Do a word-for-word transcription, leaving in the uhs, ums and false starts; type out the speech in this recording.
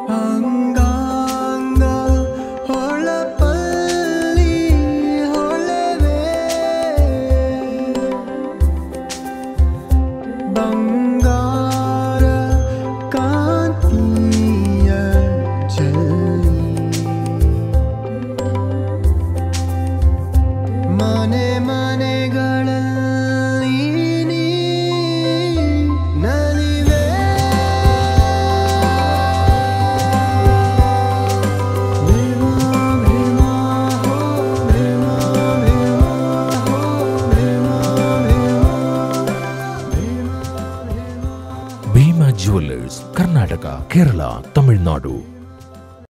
ಅಂಗಾಂಗ ಹೊಳಪಲ್ಲಿ ಹೊಳೆವೆ ಬಂಗಾರ ಕಾಂತಿಯ ಚೆಲ್ಲಿ ಮನೆ ಮನೆಗಳಲ್ಲಿ ನೀ ನಲಿವೆ ಭೀಮಾ ಜುವೆಲ್ಲರ್ಸ್, ಕರ್ನಾಟಕ, ಕೇರಳ, ತಮಿಳುನಾಡು.